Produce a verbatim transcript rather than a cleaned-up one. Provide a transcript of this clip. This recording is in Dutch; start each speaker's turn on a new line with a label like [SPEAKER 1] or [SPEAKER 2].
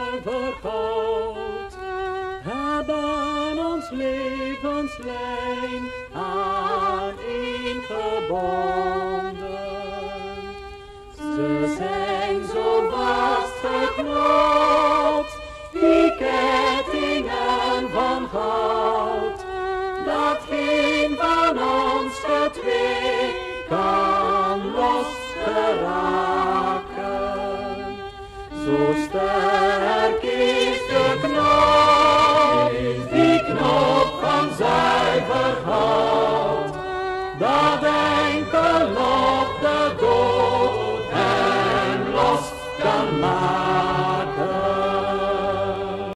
[SPEAKER 1] vergoud, hebben ons levenslijn aangebonden. Ze zijn zo vastgeknoopt, die kettingen van goud, dat geen van ons getweeën